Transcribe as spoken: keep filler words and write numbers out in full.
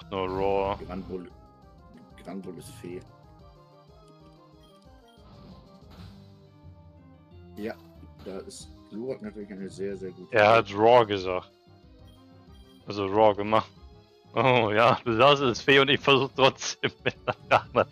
No Raw. Granbull. Granbull ist Fee. Ja, da ist Glurak natürlich eine sehr, sehr gute. Er hat Raw gesagt. Also Raw gemacht. Oh ja, du sagst es ist Fee und ich versuche trotzdem mit der Karma